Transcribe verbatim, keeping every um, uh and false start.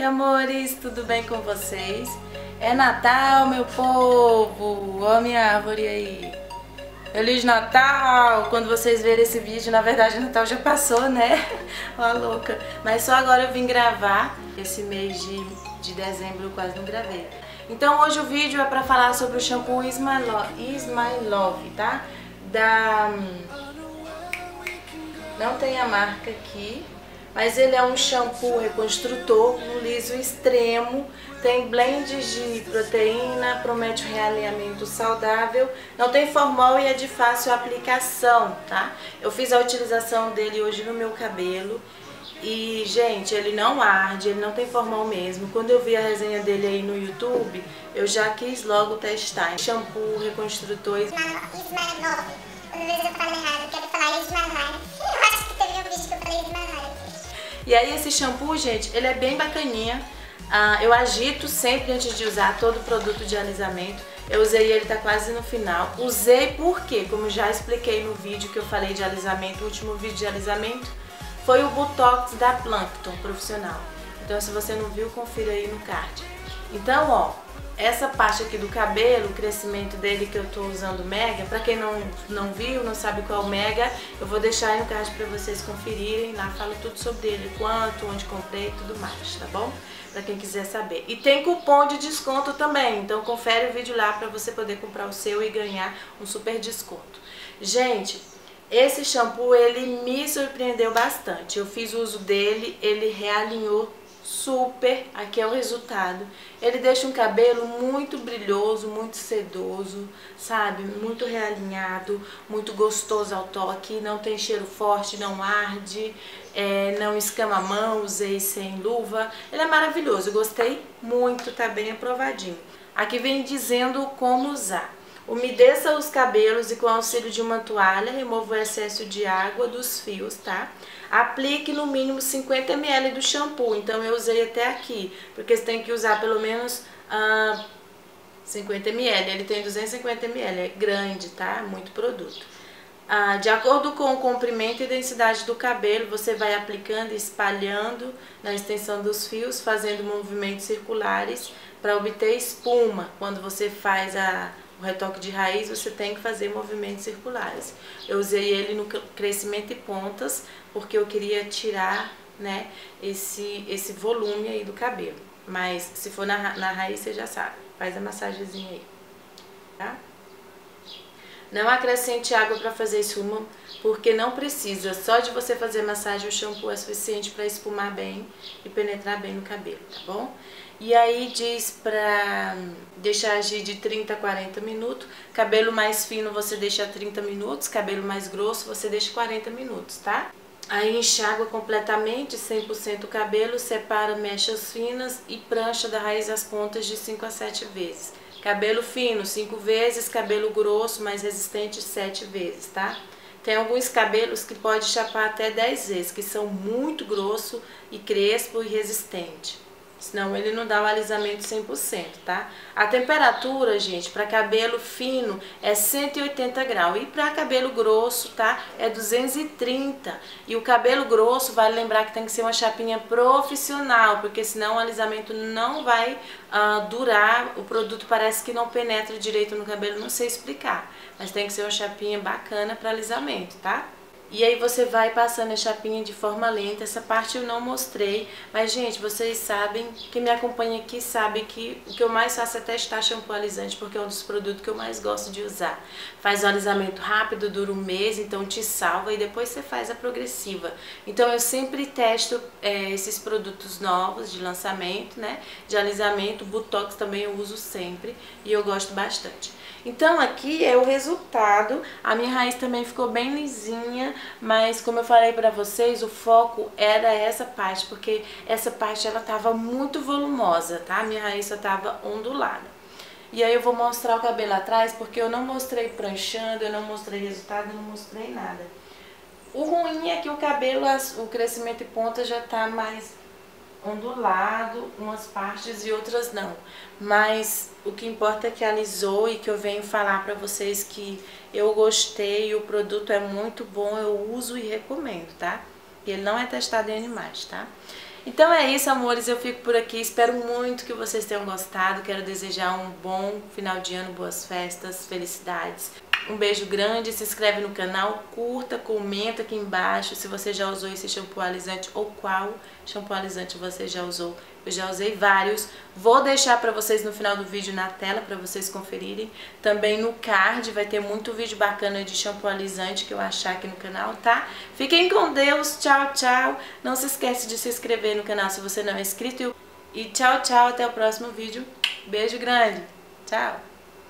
amores, tudo bem com vocês? É Natal, meu povo! Ó a minha árvore aí! Feliz Natal! Quando vocês verem esse vídeo, na verdade o Natal já passou, né? Ó a louca! Mas só agora eu vim gravar. Esse mês de, de dezembro eu quase não gravei. Então hoje o vídeo é pra falar sobre o shampoo Is My Love, Is My Love, tá? Da... Não tem a marca aqui, mas ele é um shampoo reconstrutor no liso extremo, tem blends de proteína, promete um realinhamento saudável, não tem formol e é de fácil aplicação, tá? Eu fiz a utilização dele hoje no meu cabelo e, gente, ele não arde, ele não tem formol mesmo. Quando eu vi a resenha dele aí no YouTube, eu já quis logo testar. Shampoo reconstrutor. Is My Love. Às vezes eu falo errado, eu quero falar Is My Life. Eu acho que teve um vídeo que eu falei Is My Life. E aí esse shampoo, gente, ele é bem bacaninha. Ah, eu agito sempre antes de usar todo o produto de alisamento. Eu usei ele, tá quase no final. Usei porque, como já expliquei no vídeo que eu falei de alisamento, o último vídeo de alisamento, foi o Botox da Plankton Profissional. Então se você não viu, confira aí no card. Então, ó, essa parte aqui do cabelo, o crescimento dele que eu tô usando Mega, pra quem não, não viu, não sabe qual é o Mega, eu vou deixar aí no card pra vocês conferirem, lá falo tudo sobre ele, quanto, onde comprei e tudo mais, tá bom? Pra quem quiser saber. E tem cupom de desconto também, então confere o vídeo lá pra você poder comprar o seu e ganhar um super desconto. Gente, esse shampoo, ele me surpreendeu bastante, eu fiz uso dele, ele realinhou super, aqui é o resultado. Ele deixa um cabelo muito brilhoso, muito sedoso, sabe? Muito realinhado, muito gostoso ao toque, não tem cheiro forte, não arde, é, não escama a mão, usei sem luva. Ele é maravilhoso, gostei muito, tá bem aprovadinho. Aqui vem dizendo como usar. Umedeça os cabelos e com o auxílio de uma toalha, remova o excesso de água dos fios, tá? Aplique no mínimo cinquenta mililitros do shampoo, então eu usei até aqui, porque você tem que usar pelo menos ah, cinquenta mililitros, ele tem duzentos e cinquenta mililitros, é grande, tá? Muito produto. Ah, de acordo com o comprimento e densidade do cabelo, você vai aplicando e espalhando na extensão dos fios, fazendo movimentos circulares para obter espuma. Quando você faz a o retoque de raiz, você tem que fazer movimentos circulares. Eu usei ele no crescimento e pontas, porque eu queria tirar, né, esse, esse volume aí do cabelo. Mas se for na, na raiz, você já sabe, faz a massagenzinha aí, tá? Não acrescente água para fazer espuma, porque não precisa. Só de você fazer massagem, o shampoo é suficiente para espumar bem e penetrar bem no cabelo, tá bom? E aí diz pra deixar agir de trinta a quarenta minutos. Cabelo mais fino você deixa trinta minutos, cabelo mais grosso você deixa quarenta minutos, tá? Aí enxágua completamente, cem por cento o cabelo, separa mechas finas e prancha da raiz às pontas de cinco a sete vezes. Cabelo fino, cinco vezes, cabelo grosso, mais resistente, sete vezes, tá? Tem alguns cabelos que pode chapar até dez vezes, que são muito grosso e crespo e resistente. Senão ele não dá o alisamento cem por cento, tá? A temperatura, gente, para cabelo fino é cento e oitenta graus e para cabelo grosso, tá? É duzentos e trinta. E o cabelo grosso, vale lembrar que tem que ser uma chapinha profissional, porque senão o alisamento não vai uh, durar, o produto parece que não penetra direito no cabelo, não sei explicar. Mas tem que ser uma chapinha bacana para alisamento, tá? E aí você vai passando a chapinha de forma lenta, essa parte eu não mostrei, mas gente, vocês sabem, quem me acompanha aqui sabe que o que eu mais faço é testar shampoo alisante, porque é um dos produtos que eu mais gosto de usar. Faz o alisamento rápido, dura um mês, então te salva e depois você faz a progressiva. Então eu sempre testo é, esses produtos novos de lançamento, né, de alisamento, Botox também eu uso sempre e eu gosto bastante. Então aqui é o resultado, a minha raiz também ficou bem lisinha, mas como eu falei pra vocês, o foco era essa parte, porque essa parte ela tava muito volumosa, tá? A minha raiz só tava ondulada. E aí eu vou mostrar o cabelo atrás, porque eu não mostrei pranchando, eu não mostrei resultado, eu não mostrei nada. O ruim é que o cabelo, o crescimento e ponta já tá mais ondulado, umas partes e outras não. Mas o que importa é que alisou e que eu venho falar pra vocês que eu gostei, o produto é muito bom, eu uso e recomendo, tá? E ele não é testado em animais, tá? Então é isso, amores, eu fico por aqui, espero muito que vocês tenham gostado, quero desejar um bom final de ano, boas festas, felicidades. Um beijo grande, se inscreve no canal, curta, comenta aqui embaixo se você já usou esse shampoo alisante ou qual shampoo alisante você já usou. Eu já usei vários, vou deixar pra vocês no final do vídeo na tela pra vocês conferirem. Também no card vai ter muito vídeo bacana de shampoo alisante que eu achar aqui no canal, tá? Fiquem com Deus, tchau, tchau. Não se esquece de se inscrever no canal se você não é inscrito. E tchau, tchau, até o próximo vídeo. Beijo grande, tchau.